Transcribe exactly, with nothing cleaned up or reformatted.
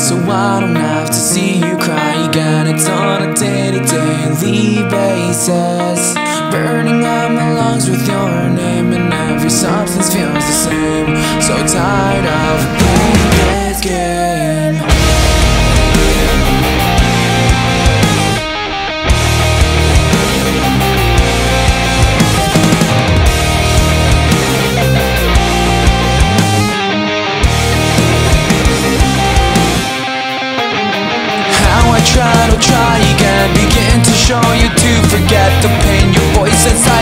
so I don't have to see you cry again. It's on a daily, daily basis, burning out my lungs with your name, and every substance feels the same. So tired of playing this game. I try to try again, begin to show you to forget the pain. Your voice inside